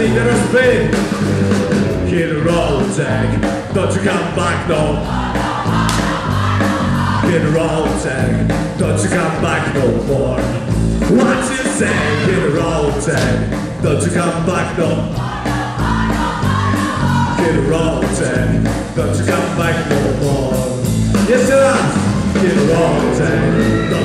neither a spin. Kid Roltag, don't you come back no. Kid Roltag, don't you come back no more. What you say, Kid Roltag, don't you come back no. Kid Roltag, don't you come back no more. Yes, sir, Kid Roltag.